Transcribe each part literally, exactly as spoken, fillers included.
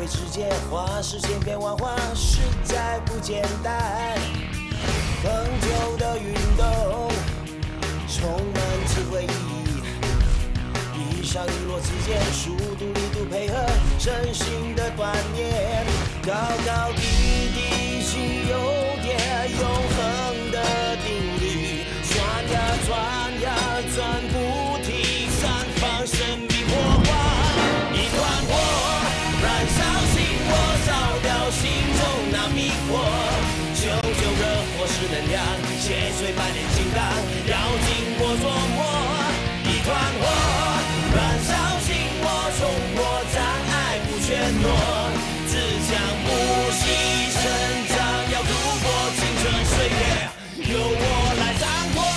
会直接花式千变万化，实在不简单。恒久的运动，充满智慧意义，一上一落之间，速度力度配合，身心的锻炼，高高低低心有点永恒的定律，转呀转呀转不停，散放生命火花，一团火燃烧心窝，烧掉心中那迷惑，救救热火是能量，切碎百炼金刚，要经过琢磨，一团火燃烧心窝，冲破障碍不怯懦，自强不息成长，要度过青春岁月，由我来掌舵。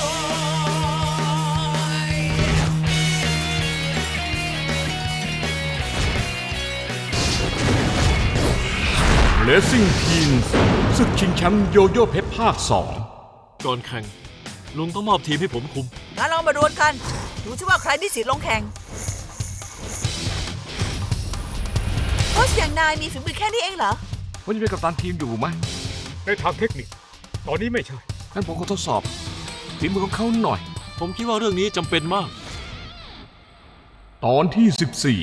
Racing Teams ศึกชิงแชมป์โยโย่เพชรภาคสองก่อนแข่งลุงต้องมอบทีมให้ผมคุมงั้นเรามาดวลกันดูซิว่าใครมีสิทธิ์ลงแข่งโค้ชอย่างนายมีฝีมือแค่นี้เองเหรอวันนี้เป็นกัปตันทีมอยู่ไหมในทางเทคนิคตอนนี้ไม่ใช่งั้นผมขอทดสอบฝีมือของเขาหน่อยผมคิดว่าเรื่องนี้จำเป็นมากตอนที่สิบสี่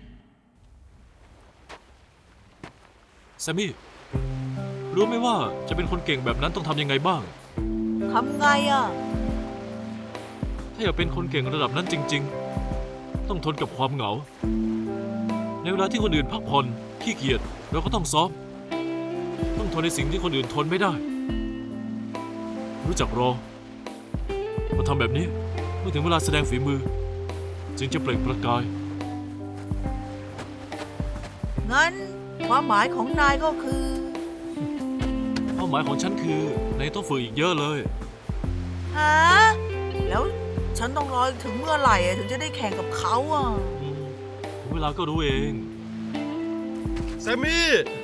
แซมมี่รู้ไหมว่าจะเป็นคนเก่งแบบนั้นต้องทำยังไงบ้างทำไงอ่ะถ้าอยากเป็นคนเก่งระดับนั้นจริงๆต้องทนกับความเหงาในเวลาที่คนอื่นพักผ่อนขี้เกียจเราก็ต้องซ้อมต้องทนในสิ่งที่คนอื่นทนไม่ได้รู้จักรอมาทำแบบนี้เมื่อถึงเวลาแสดงฝีมือจึงจะเปล่งประกายงั้นความหมายของนายก็คือเป้าหมายของฉันคือนายต้องฝึกอีกเยอะเลยฮะแล้วฉันต้องรอถึงเมื่อไหร่ถึงจะได้แข่งกับเขาอ่ะถึงเวลาก็รู้เองแซมมี่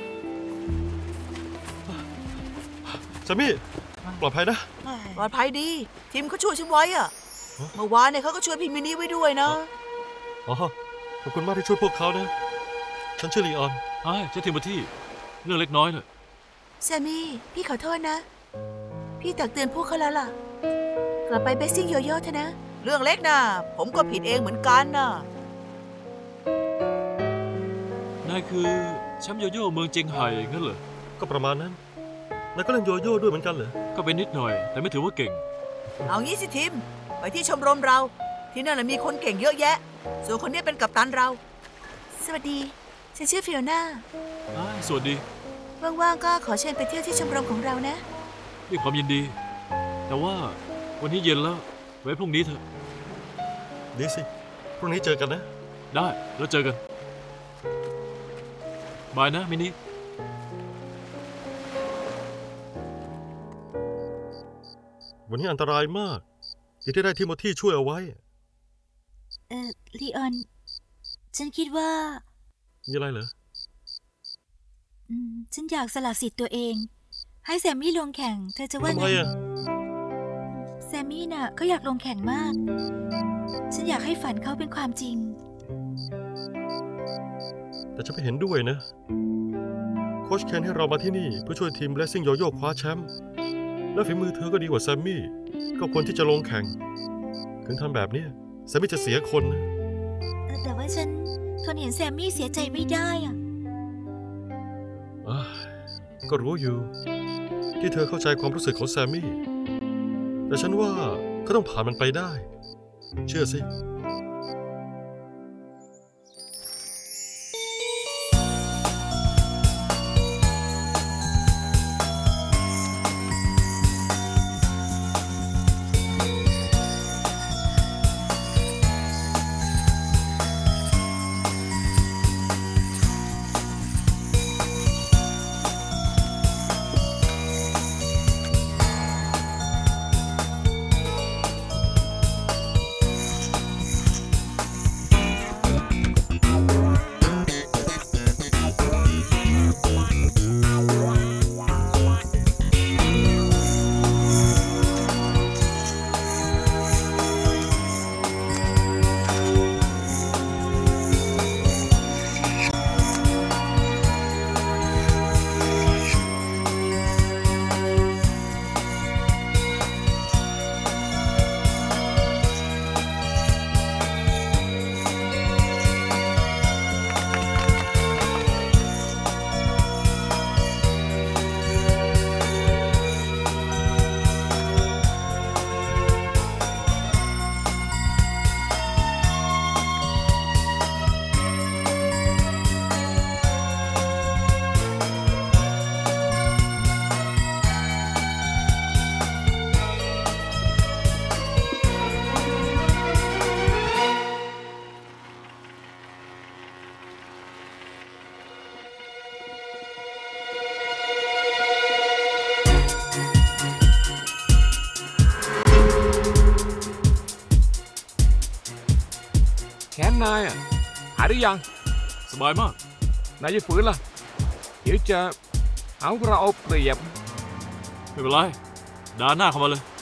แซมมี่ปลอดภัยนะปลอดภัยดีทีมเขาช่วยฉันไว้อ่ะเมื่อวานเนี่ยเขาก็ช่วยพี่มินี่ไว้ด้วยนะอ๋อขอบคุณมากที่ช่วยพวกเขานะฉันชื่อลีออนใช่ฉันทิมที่เรื่องเล็กน้อยน่ะแซมมี่พี่ขอโทษนะพี่ตักเตือนพวกเขาแล้วล่ะกลับไปเบสซิ่งโยโย่เถอะนะเรื่องเล็กนะผมก็ผิดเองเหมือนกันนะนายคือแชมป์โยโย่เมืองเจียงไฮ้งั้นเหรอก็ประมาณนั้นนายก็เล่นโยโย่ด้วยเหมือนกันเหรอก็เป็นนิดหน่อยแต่ไม่ถือว่าเก่งเอางี้สิทีมไปที่ชมรมเราที่นั่นมีคนเก่งเยอะแยะส่วนคนนี้เป็นกัปตันเราสวัสดีฉันชื่อฟิโอน่าสวัสดีว่างๆก็ขอเชิญไปเที่ยวที่ชมรมของเรานะด้วยความยินดีแต่ว่าวันนี้เย็นแล้วไว้พรุ่งนี้เถอะดีสิพรุ่งนี้เจอกันนะได้แล้วเจอกันบายนะมินิวันนี้อันตรายมากที่ได้ทิโมธีช่วยเอาไว้เออลีออนฉันคิดว่ามีอะไรเหรออืมฉันอยากสละสิทธิ์ตัวเองให้แซมมี่ลงแข่งเธอจะว่าไงทำไมอะแซมมี่น่ะเขาอยากลงแข่งมากฉันอยากให้ฝันเขาเป็นความจริงแต่ฉันไม่เห็นด้วยนะโค้ชเคนให้เรามาที่นี่เพื่อช่วยทีมเบสซิ่งโยโย่คว้าแชมป์และฝีมือเธอก็ดีกว่าแซมมี่ก็ควรที่จะลงแข่งถึงทำแบบนี้แซมมี่จะเสียคนนะแต่ว่าฉันทนเห็นแซมมี่เสียใจไม่ได้อะก็รู้อยู่ที่เธอเข้าใจความรู้สึกของแซมมี่แต่ฉันว่าเขาต้องผ่านมันไปได้เชื่อสิแขนนายอ่ะหายหรือยังสบายมากนายจะฝืนล่ะ เดี๋ยวจะเอาเราเอาเปรียบไม่เป็นไรด่าหน้าเข้ามาเลย